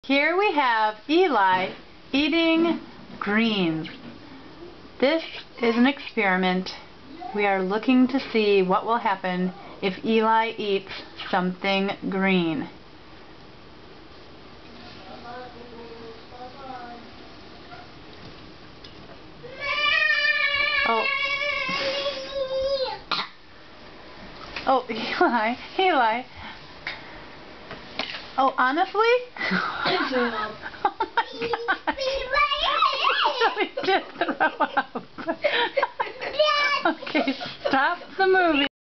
Here we have Eli eating greens. This is an experiment. We are looking to see what will happen if Eli eats something green. Oh, Eli. Oh, honestly? Oh my God. Just throw up. Okay, stop the movie.